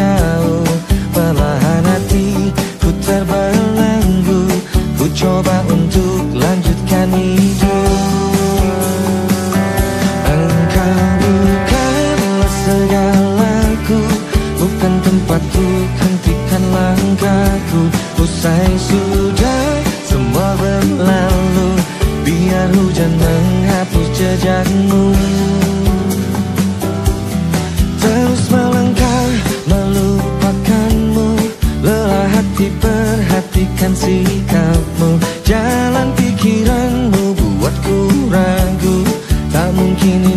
jauh. Perlahan hati ku terbelenggu, ku coba untuk lanjutkan hidup. Engkau bukanlah segalaku, bukan tempatku, hentikan langkahku. Usai sudah semua berlalu, biar hujan menghapus jejakmu. Terus melangkah melupakanmu, lelah hati perhatikan sikapmu. Jalan pikiranmu buatku ragu, tak mungkin